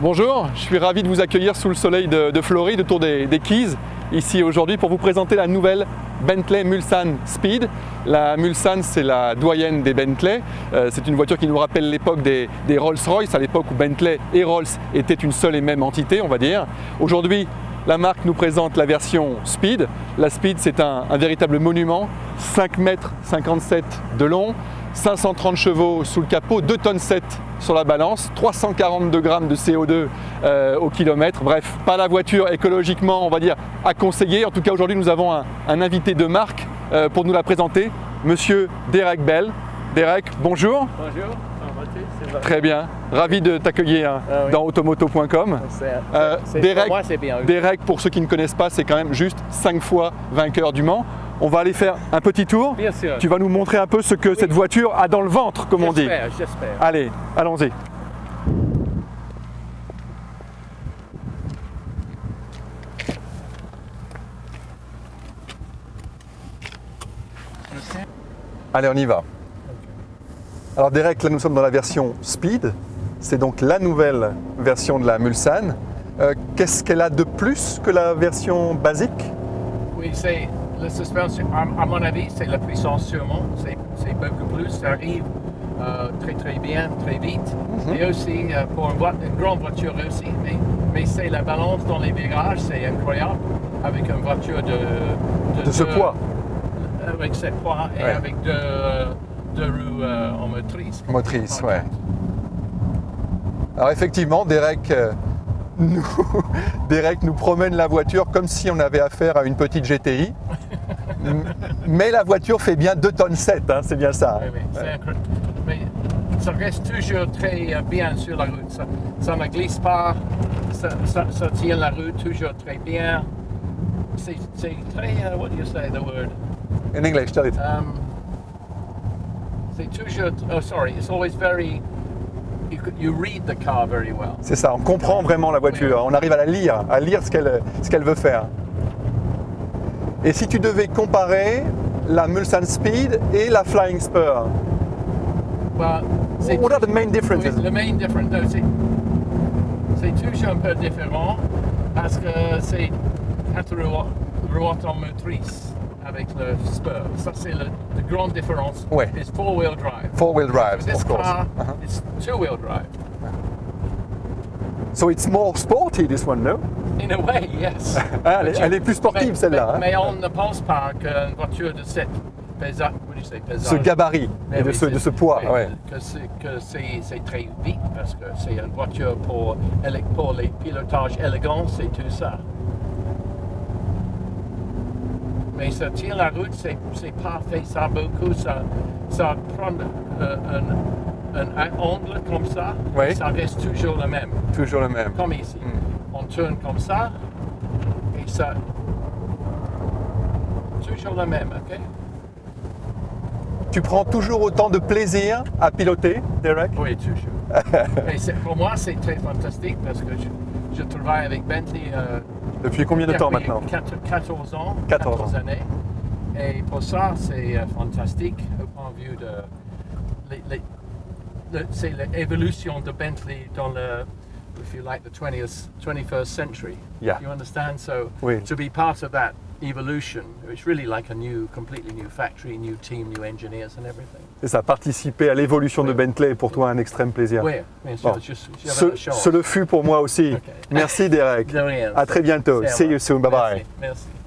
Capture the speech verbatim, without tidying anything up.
Bonjour, je suis ravi de vous accueillir sous le soleil de, de Floride autour des, des Keys, ici aujourd'hui pour vous présenter la nouvelle Bentley Mulsanne Speed. La Mulsanne, c'est la doyenne des Bentley. Euh, c'est une voiture qui nous rappelle l'époque des, des Rolls-Royce, à l'époque où Bentley et Rolls étaient une seule et même entité, on va dire. Aujourd'hui, la marque nous présente la version Speed. La Speed, c'est un, un véritable monument, cinq mètres cinquante-sept de long, cinq cent trente chevaux sous le capot, deux tonnes sept sur la balance, trois cent quarante-deux grammes de C O deux euh, au kilomètre. Bref, pas la voiture écologiquement, on va dire, à conseiller. En tout cas, aujourd'hui, nous avons un, un invité de marque euh, pour nous la présenter, Monsieur Derek Bell. Derek, bonjour. Bonjour. Très bien, ravi de t'accueillir ah, oui. dans automoto point com. Euh, Derek, pour moi, c'est bien. Oui. Derek, pour ceux qui ne connaissent pas, c'est quand même juste cinq fois vainqueur du Mans. On va aller faire un petit tour. Bien sûr. Tu vas nous montrer un peu ce que oui. cette voiture a dans le ventre, comme on dit. J'espère, j'espère. Allez, allons-y. Okay. Allez, on y va. Alors Derek, là nous sommes dans la version Speed, c'est donc la nouvelle version de la Mulsanne. Euh, Qu'est-ce qu'elle a de plus que la version basique? Oui, c'est la suspension, à mon avis, c'est la puissance sûrement, c'est beaucoup plus, ça arrive euh, très très bien, très vite. Mm-hmm. Et aussi, euh, pour une, une grande voiture aussi, mais, mais c'est la balance dans les virages, c'est incroyable, avec une voiture de... De, de ce de, poids. Avec ce poids et ouais. avec de... de roues euh, en motrice. Motrice, ouais. Alors effectivement, Derek, euh, nous, Derek nous promène la voiture comme si on avait affaire à une petite G T I. Mais la voiture fait bien deux tonnes sept, hein, c'est bien ça. Oui, oui, c'est incroyable. Mais ça reste toujours très bien sur la route. Ça, ça ne glisse pas, ça, ça, ça tient la route toujours très bien. C'est très, uh, what do you say the word? In English, tell it. Um, C'est toujours, oh sorry, it's always very, you, you read the car very well. C'est ça, on comprend vraiment la voiture, on arrive à la lire, à lire ce qu'elle ce qu'elle veut faire. Et si tu devais comparer la Mulsanne Speed et la Flying Spur, well, what are the main differences? Oui, le main difference, c'est toujours un peu différent parce que c'est quatre roues en motrice. Avec le Spur. Ça, c'est la grande différence. Ouais. It's four-wheel drive. Four-wheel drive, this of course. Car, uh-huh. It's two-wheel drive. So it's more sporty, this one, no? In a way, yes. ah, elle, elle est plus sportive, celle-là. Mais, hein? mais on ne pense pas qu'une voiture de cette pesage, ce gabarit et de, oui, ce, de ce poids, oui, ouais. que c'est très vite parce que c'est une voiture pour, pour les pilotages élégants, c'est tout ça. Mais ça tient la route, c'est parfait, ça beaucoup, ça, ça prend euh, un, un, un angle comme ça, oui. ça reste toujours le même. Toujours le même. Comme ici. Mm. On tourne comme ça, et ça, toujours le même, ok? Tu prends toujours autant de plaisir à piloter, Derek? Oui, toujours. Et pour moi, c'est très fantastique parce que je, je travaille avec Bentley. Euh, Depuis combien de temps maintenant? quatorze ans, quatorze, quatorze années. Et pour ça, c'est euh, fantastique au point de vue de... C'est l'évolution de Bentley dans le, if you like, the twentieth, twenty-first century. Yeah. You understand? So oui. to be part of that evolution, it's really like a new, completely new factory, new team, new engineers and everything. Et ça, participer à l'évolution oui. de Bentley pour toi un extrême plaisir. Oui, bien sûr. Bon. Ce, ce le fut pour moi aussi. Okay. Merci Derek. De rien. À très bientôt. See you soon. Bye Merci. bye. Merci.